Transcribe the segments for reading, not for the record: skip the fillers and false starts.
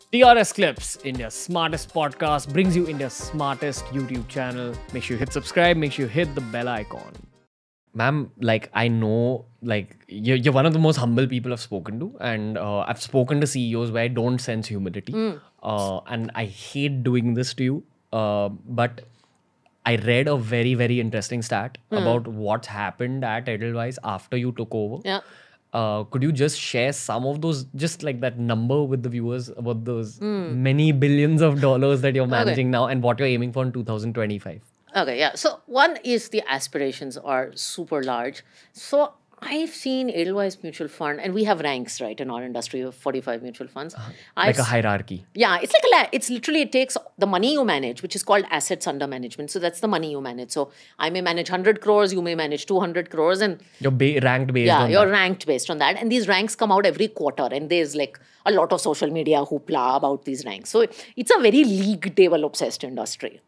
TRS Clips, India's smartest podcast, brings you India's smartest YouTube channel. Make sure you hit subscribe, make sure you hit the bell icon. Ma'am, like, I know, like, you're one of the most humble people I've spoken to. And I've spoken to CEOs where I don't sense humility. And I hate doing this to you. But I read a very, very interesting stat about what's happened at Edelweiss after you took over. Yeah. Could you just share some of those, just like that number with the viewers about those many billions of dollars that you're managing now and what you're aiming for in 2025? Okay, yeah. So one is the aspirations are super large. So I've seen Edelweiss Mutual Fund, and we have ranks, right, in our industry of 45 mutual funds. Like a hierarchy. Yeah, it's like it's literally, it takes the money you manage, which is called assets under management. So that's the money you manage. So I may manage 100 crores, you may manage 200 crores. And You're ranked based on you're that. ranked based on that. And these ranks come out every quarter. And there's like a lot of social media hoopla about these ranks. So it's a very league table obsessed industry.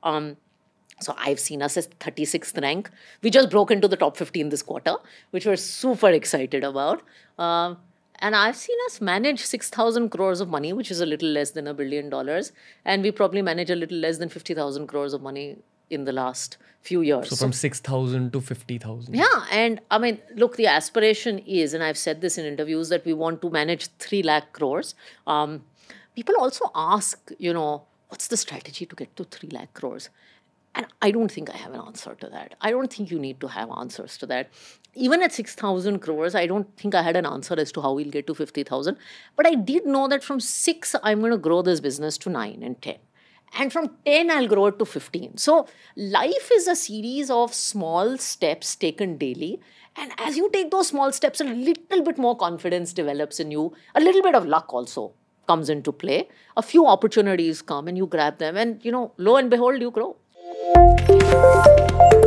So I've seen us as 36th rank. We just broke into the top 15 this quarter, which we're super excited about. And I've seen us manage 6,000 crores of money, which is a little less than $1 billion. And we probably manage a little less than 50,000 crores of money in the last few years. So from 6,000 to 50,000. Yeah. And I mean, look, the aspiration is, and I've said this in interviews, that we want to manage 3 lakh crores. People also ask, what's the strategy to get to 3 lakh crores? And I don't think I have an answer to that. I don't think you need to have answers to that. Even at 6,000 crores, I don't think I had an answer as to how we'll get to 50,000. But I did know that from 6, I'm going to grow this business to 9 and 10. And from 10, I'll grow it to 15. So life is a series of small steps taken daily. And as you take those small steps, a little bit more confidence develops in you. A little bit of luck also comes into play. A few opportunities come and you grab them. And, lo and behold, you grow.